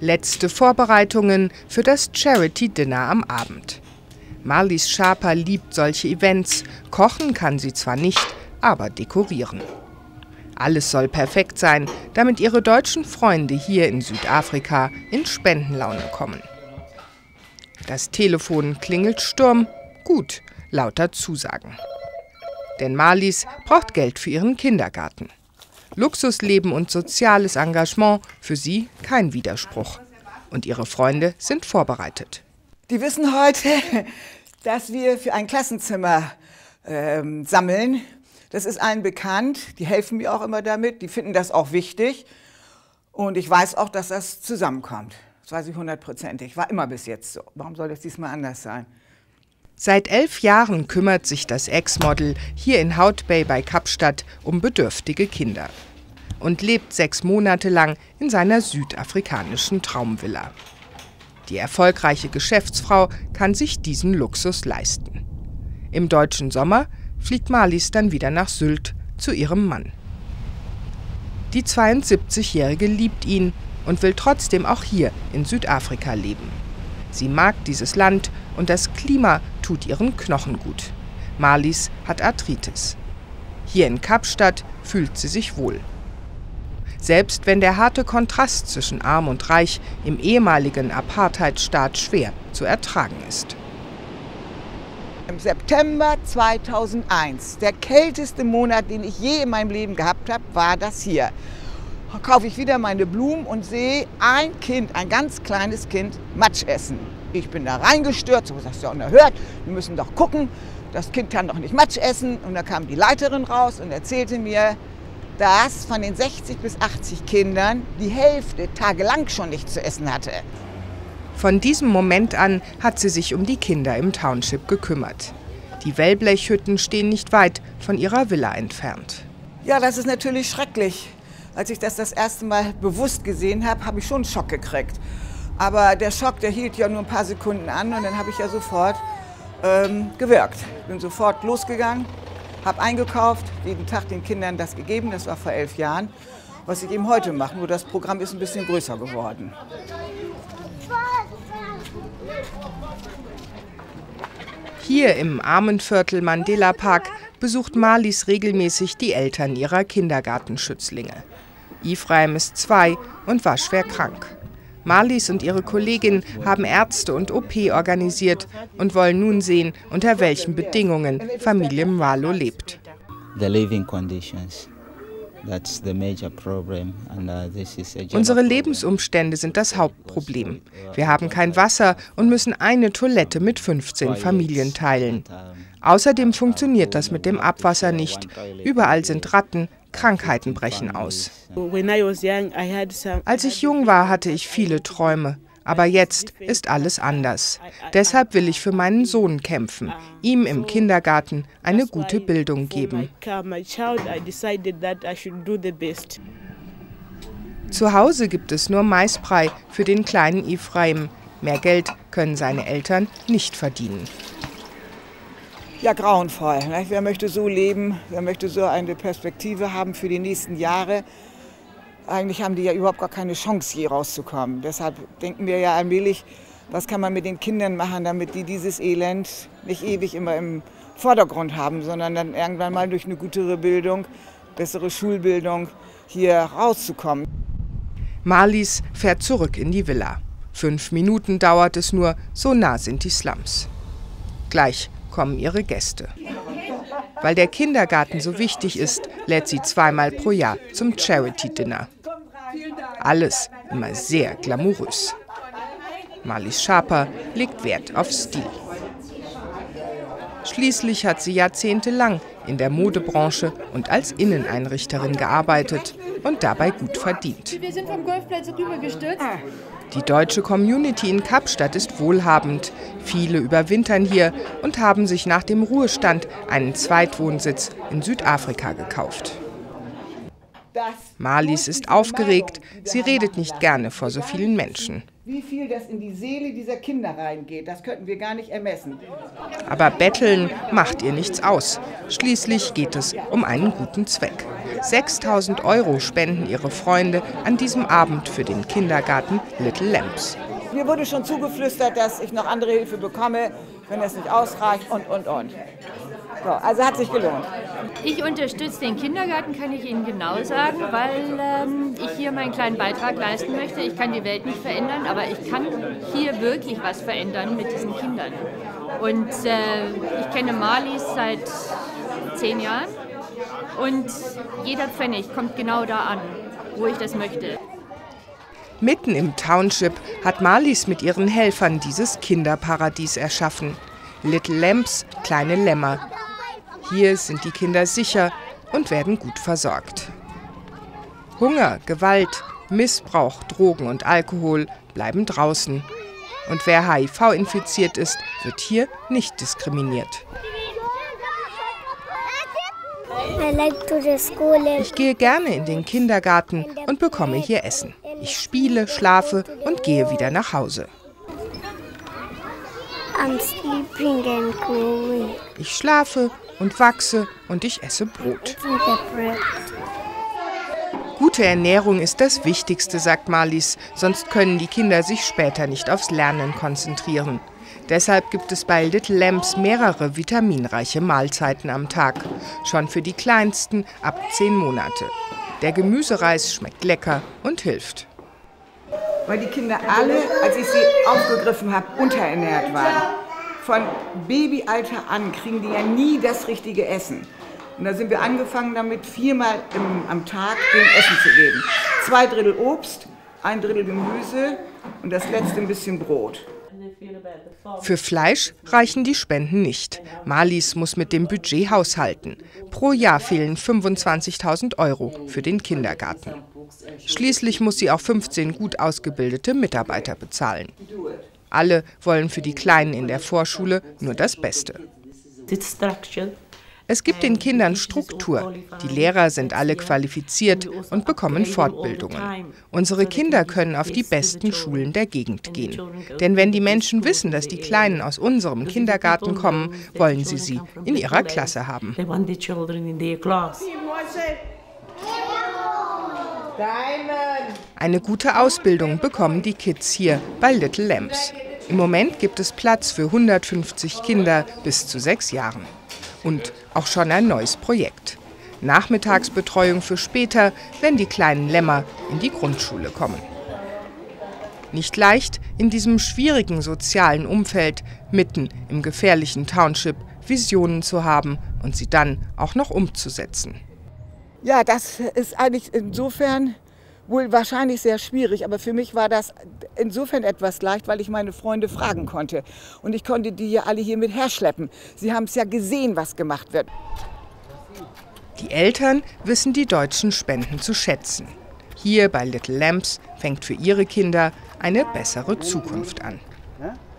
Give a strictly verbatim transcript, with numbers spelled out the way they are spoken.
Letzte Vorbereitungen für das Charity Dinner am Abend. Marlies Schaper liebt solche Events. Kochen kann sie zwar nicht, aber dekorieren. Alles soll perfekt sein, damit ihre deutschen Freunde hier in Südafrika in Spendenlaune kommen. Das Telefon klingelt Sturm. Gut, lauter Zusagen. Denn Marlies braucht Geld für ihren Kindergarten. Luxusleben und soziales Engagement, für sie kein Widerspruch. Und ihre Freunde sind vorbereitet. Die wissen heute, dass wir für ein Klassenzimmer ähm, sammeln. Das ist allen bekannt. Die helfen mir auch immer damit. Die finden das auch wichtig. Und ich weiß auch, dass das zusammenkommt. Das weiß ich hundertprozentig. War immer bis jetzt so. Warum soll das diesmal anders sein? Seit elf Jahren kümmert sich das Ex-Model hier in Hout Bay bei Kapstadt um bedürftige Kinder und lebt sechs Monate lang in seiner südafrikanischen Traumvilla. Die erfolgreiche Geschäftsfrau kann sich diesen Luxus leisten. Im deutschen Sommer fliegt Marlies dann wieder nach Sylt zu ihrem Mann. Die zweiundsiebzigjährige liebt ihn und will trotzdem auch hier in Südafrika leben. Sie mag dieses Land und das Klima tut ihren Knochen gut. Marlies hat Arthritis. Hier in Kapstadt fühlt sie sich wohl. Selbst wenn der harte Kontrast zwischen Arm und Reich im ehemaligen Apartheidstaat schwer zu ertragen ist. Im September zweitausendeins, der kälteste Monat, den ich je in meinem Leben gehabt habe, war das hier. Da kaufe ich wieder meine Blumen und sehe ein Kind, ein ganz kleines Kind, Matsch essen. Ich bin da reingestürzt, so sagst du ja unerhört, wir müssen doch gucken, das Kind kann doch nicht Matsch essen. Und da kam die Leiterin raus und erzählte mir, dass von den sechzig bis achtzig Kindern die Hälfte tagelang schon nichts zu essen hatte. Von diesem Moment an hat sie sich um die Kinder im Township gekümmert. Die Wellblechhütten stehen nicht weit von ihrer Villa entfernt. Ja, das ist natürlich schrecklich. Als ich das das erste Mal bewusst gesehen habe, habe ich schon einen Schock gekriegt. Aber der Schock, der hielt ja nur ein paar Sekunden an und dann habe ich ja sofort ähm, gewirkt. Bin sofort losgegangen, habe eingekauft, jeden Tag den Kindern das gegeben, das war vor elf Jahren, was ich eben heute mache, nur das Programm ist ein bisschen größer geworden. Hier im Armenviertel Mandela Park besucht Marlies regelmäßig die Eltern ihrer Kindergartenschützlinge. Ephraim ist zwei und war schwer krank. Marlies und ihre Kollegin haben Ärzte und O P organisiert und wollen nun sehen, unter welchen Bedingungen Familie Mwalo lebt. The living conditions. That's the major problem. And, uh, this is a Unsere Lebensumstände sind das Hauptproblem. Wir haben kein Wasser und müssen eine Toilette mit fünfzehn Familien teilen. Außerdem funktioniert das mit dem Abwasser nicht. Überall sind Ratten, Krankheiten brechen aus. Als ich jung war, hatte ich viele Träume. Aber jetzt ist alles anders. Deshalb will ich für meinen Sohn kämpfen, ihm im Kindergarten eine gute Bildung geben. Zu Hause gibt es nur Maisbrei für den kleinen Ephraim. Mehr Geld können seine Eltern nicht verdienen. Ja, grauenvoll. Ne? Wer möchte so leben, wer möchte so eine Perspektive haben für die nächsten Jahre? Eigentlich haben die ja überhaupt gar keine Chance, hier rauszukommen. Deshalb denken wir ja allmählich, was kann man mit den Kindern machen, damit die dieses Elend nicht ewig immer im Vordergrund haben, sondern dann irgendwann mal durch eine gutere Bildung, bessere Schulbildung hier rauszukommen. Marlies fährt zurück in die Villa. Fünf Minuten dauert es nur, so nah sind die Slums. Gleich kommen ihre Gäste. Weil der Kindergarten so wichtig ist, lädt sie zweimal pro Jahr zum Charity-Dinner. Alles immer sehr glamourös. Marlies Schaper legt Wert auf Stil. Schließlich hat sie jahrzehntelang in der Modebranche und als Inneneinrichterin gearbeitet und dabei gut verdient. Wir sind vom Golfplatz rübergestürzt. Die deutsche Community in Kapstadt ist wohlhabend. Viele überwintern hier und haben sich nach dem Ruhestand einen Zweitwohnsitz in Südafrika gekauft. Marlies ist aufgeregt, sie redet nicht gerne vor so vielen Menschen. Wie viel das in die Seele dieser Kinder reingeht, das könnten wir gar nicht ermessen. Aber Betteln macht ihr nichts aus. Schließlich geht es um einen guten Zweck. sechstausend Euro spenden ihre Freunde an diesem Abend für den Kindergarten Little Lambs. Mir wurde schon zugeflüstert, dass ich noch andere Hilfe bekomme, wenn es nicht ausreicht und, und, und. So, also hat sich gelohnt. Ich unterstütze den Kindergarten, kann ich Ihnen genau sagen, weil ähm, ich hier meinen kleinen Beitrag leisten möchte. Ich kann die Welt nicht verändern, aber ich kann hier wirklich was verändern mit diesen Kindern. Und äh, ich kenne Marlies seit zehn Jahren und jeder Pfennig kommt genau da an, wo ich das möchte. Mitten im Township hat Marlies mit ihren Helfern dieses Kinderparadies erschaffen. Little Lambs, kleine Lämmer. Hier sind die Kinder sicher und werden gut versorgt. Hunger, Gewalt, Missbrauch, Drogen und Alkohol bleiben draußen. Und wer H I V-infiziert ist, wird hier nicht diskriminiert. Ich gehe gerne in den Kindergarten und bekomme hier Essen. Ich spiele, schlafe und gehe wieder nach Hause. Ich schlafe und wachse und ich esse Brot. Gute Ernährung ist das Wichtigste, sagt Marlies, sonst können die Kinder sich später nicht aufs Lernen konzentrieren. Deshalb gibt es bei Little Lambs mehrere vitaminreiche Mahlzeiten am Tag, schon für die Kleinsten ab zehn Monate. Der Gemüsereis schmeckt lecker und hilft. Weil die Kinder alle, als ich sie aufgegriffen habe, unterernährt waren. Von Babyalter an kriegen die ja nie das richtige Essen. Und da sind wir angefangen damit, viermal im, am Tag denen Essen zu geben. Zwei Drittel Obst, ein Drittel Gemüse und das letzte ein bisschen Brot. Für Fleisch reichen die Spenden nicht. Marlies muss mit dem Budget haushalten. Pro Jahr fehlen fünfundzwanzigtausend Euro für den Kindergarten. Schließlich muss sie auch fünfzehn gut ausgebildete Mitarbeiter bezahlen. Alle wollen für die Kleinen in der Vorschule nur das Beste. Es gibt den Kindern Struktur. Die Lehrer sind alle qualifiziert und bekommen Fortbildungen. Unsere Kinder können auf die besten Schulen der Gegend gehen. Denn wenn die Menschen wissen, dass die Kleinen aus unserem Kindergarten kommen, wollen sie sie in ihrer Klasse haben. Eine gute Ausbildung bekommen die Kids hier bei Little Lambs. Im Moment gibt es Platz für hundertfünfzig Kinder bis zu sechs Jahren. Und auch schon ein neues Projekt. Nachmittagsbetreuung für später, wenn die kleinen Lämmer in die Grundschule kommen. Nicht leicht, in diesem schwierigen sozialen Umfeld, mitten im gefährlichen Township, Visionen zu haben und sie dann auch noch umzusetzen. Ja, das ist eigentlich insofern wohl wahrscheinlich sehr schwierig, aber für mich war das insofern etwas leicht, weil ich meine Freunde fragen konnte. Und ich konnte die ja alle hier mit herschleppen. Sie haben es ja gesehen, was gemacht wird. Die Eltern wissen die deutschen Spenden zu schätzen. Hier bei Little Lambs fängt für ihre Kinder eine bessere Zukunft an.